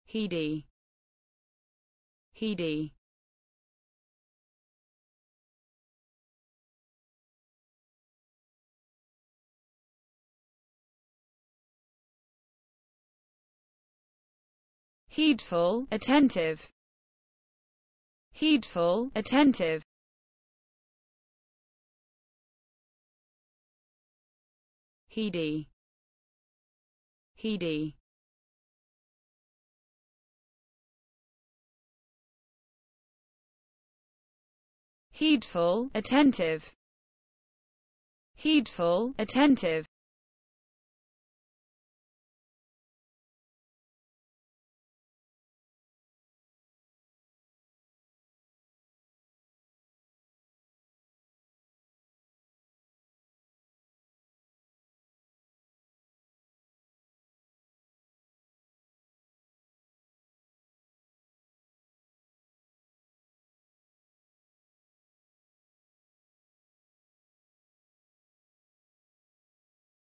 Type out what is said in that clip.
Heedy, Heedy, heedful, attentive, heedful, attentive, Heedy, Heedy, heedful, attentive, heedful, attentive.